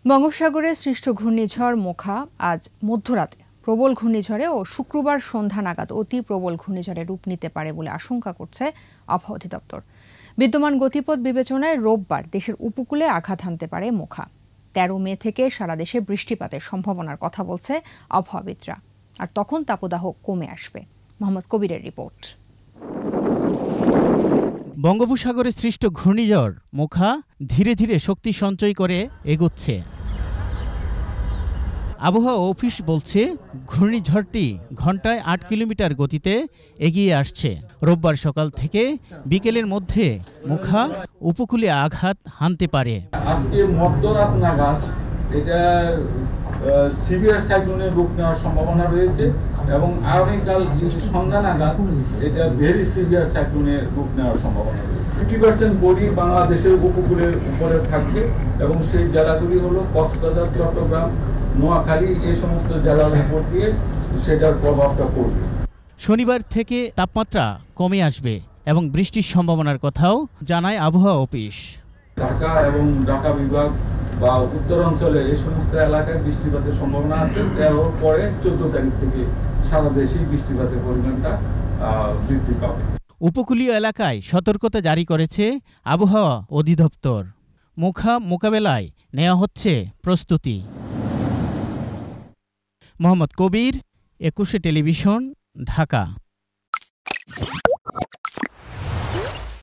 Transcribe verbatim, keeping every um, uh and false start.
বঙ্গোপসাগরে সৃষ্ট ঘূর্ণিঝড় মোখা আজ মধ্যরাতে প্রবল ঘূর্ণিঝড়ে ও শুক্রবার সন্ধ্যা নাগাদ অতি প্রবল ঘূর্ণিঝড়ে রূপ নিতে পারে বলে আশঙ্কা করছে আবহাওয়া অধিদপ্তর। বিদ্যমান গতিপথ বিবেচনায় রোববার দেশের উপকূলে আঘাত হানতে পারে মোখা। তেরো মে থেকে সারা দেশে বৃষ্টিপাতের সম্ভাবনার কথা বলছে আবহাওয়াবিদরা, আর তখন তাপদাহ কমে আসবে। মোহাম্মদ কবিরের রিপোর্ট। বঙ্গোপসাগরে সৃষ্ট ঘূর্ণিঝড় মোখা ধীরে ধীরে শক্তি সঞ্চয় করে এগোচ্ছে। আবহাওয়া অফিস বলছে ঘূর্ণিঝড়টি ঘন্টায় আট কিলোমিটার গতিতে এগিয়ে আসছে। রোববার সকাল থেকে বিকেলের মধ্যে মোখা উপকূলে আঘাত হানতে পারে। আজকে মধ্যরাত নাগাদ এটা সিভিয়ার সাইক্লোনের রূপ নেওয়ার সম্ভাবনা রয়েছে এবং আগামীকাল সন্ধ্যা নাগাদ এটা ভেরি সিভিয়ার সাইক্লোনের রূপ নেওয়ার সম্ভাবনা রয়েছে। ফিফটি পার্সেন্ট বডি বাংলাদেশের উপকূলের উপরে থাকবে এবং সেই জেলাগুলি হলো কক্সবাজার, চট্টগ্রাম, নোয়াখালী, এই সমস্ত জেলার উপর দিয়ে সেটার প্রভাবটা পড়বে। শনিবার থেকে তাপমাত্রা কমে আসবে এবং বৃষ্টির সম্ভাবনার কথাও জানায় আবহাওয়া অফিস। ঢাকা এবং ঢাকা বিভাগ বা উত্তরাঞ্চলে এই সমস্ত এলাকায় বৃষ্টিপাতের সম্ভাবনা আছে। তেরোর পরে চোদ্দ তারিখ থেকে সারা দেশেই বৃষ্টিপাতের পরিমাণটা বৃদ্ধি পাবে। উপকূলীয় এলাকায় সতর্কতা জারি করেছে আবহাওয়া অধিদপ্তর। মোখা মোকাবেলায় নেওয়া হচ্ছে প্রস্তুতি। মোহাম্মদ কবির, একুশে টেলিভিশন, ঢাকা।